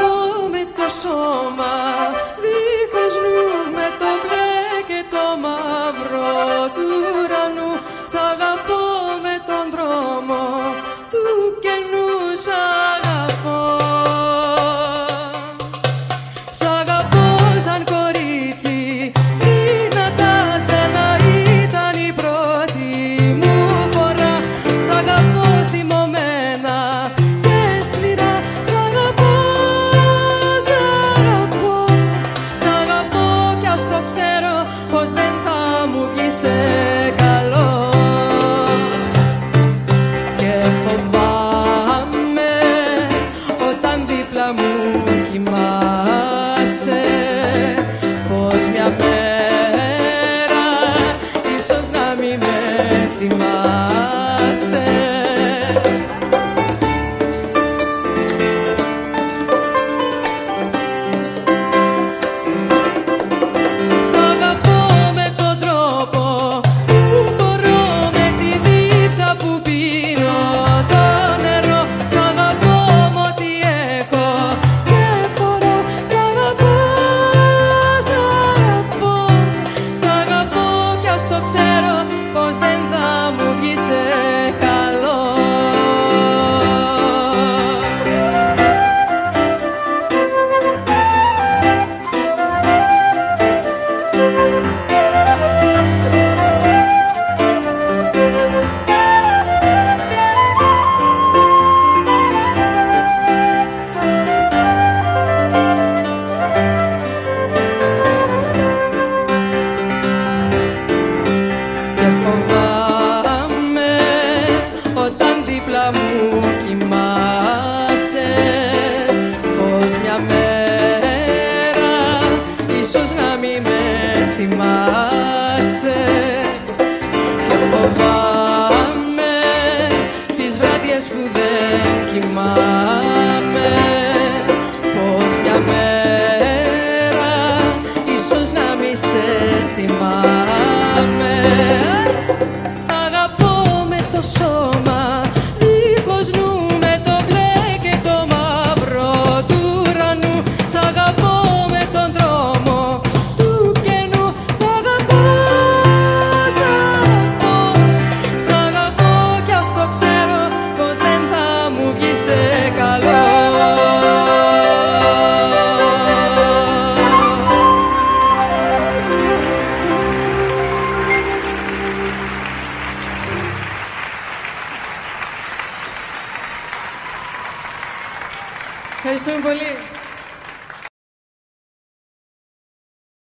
αγαπώ με το σώμα, δίχως νου με το μπλε και το μαύρο του ουρανού. Σ' αγαπώ με τον δρόμο του καινού, σ' αγαπώ. Σ' αγαπώ σαν κορίτσι, δυνατά σαν να ήταν η πρώτη μου φορά. Σ' αγαπώ θυμωμένα και σκληρά. Σ' αγαπώ, σ' αγαπώ. Σ' αγαπώ κι ας το ξέρω πως δεν θα μου βγει σε καλό. Και φοβάμαι όταν δίπλα μου κοιμάσαι, πως μια μέρα ίσως να μην με θυμάσαι. Σ' αγαπώ με τον τρόπο που μπορώ, με τη δίψα που πίνω το νερό. Σ' αγαπώ με ό,τι έχω και φορώ. Σ' αγαπώ, σ' αγαπώ. Σ' αγαπώ κι ας το ξέρω πως δεν θα μου βγει σε καλό. Και φοβάμαι όταν δίπλα μου κοιμάσαι, πως μια μέρα ίσως να μην με θυμάσαι. Και φοβάμαι τις βραδιές που δεν κοιμάμαι, πως μια μέρα ίσως να μην σε θυμάμαι. Σ' αγαπώ με το σώμα, δίχως νου, με το μπλε και το μαύρο του ουρανού. Σ' αγαπώ με τον δρόμο του καινού. Σ' αγαπώ, σ' αγαπώ. Σ' αγαπώ κι ας το ξέρω πως δεν θα μου βγει σε καλό. Ευχαριστούμε πολύ.